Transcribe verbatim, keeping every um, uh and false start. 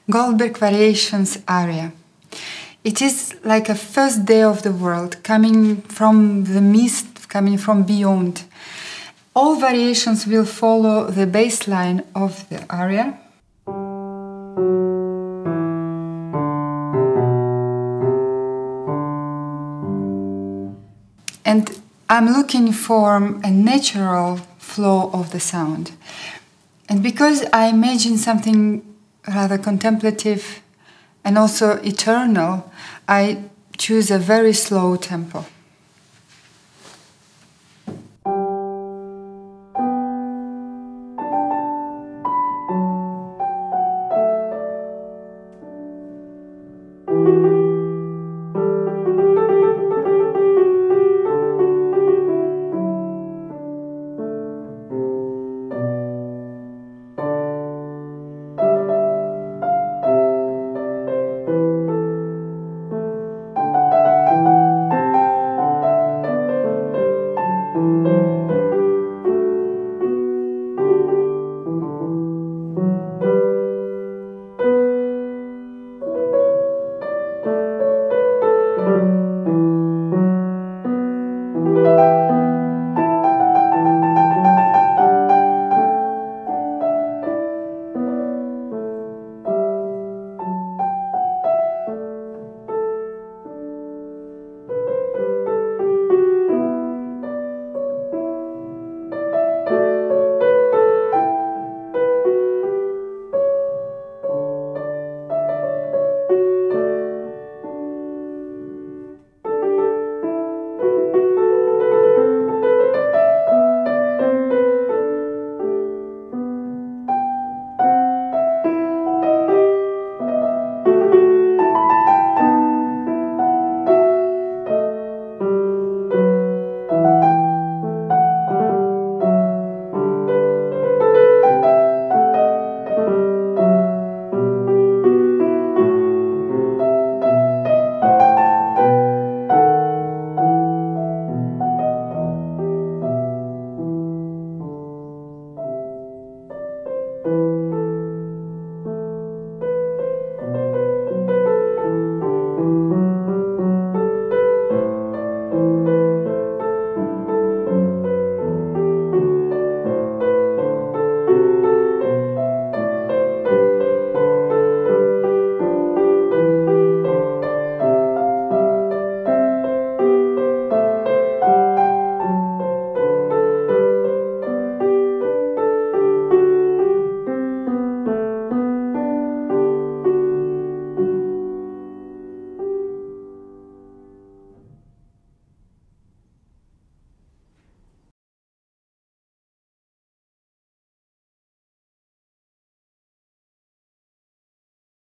Goldberg Variations aria. It is like a first day of the world, coming from the mist, coming from beyond. All variations will follow the bass line of the aria. And I'm looking for a natural flow of the sound. And because I imagine something rather contemplative and also eternal, I choose a very slow tempo.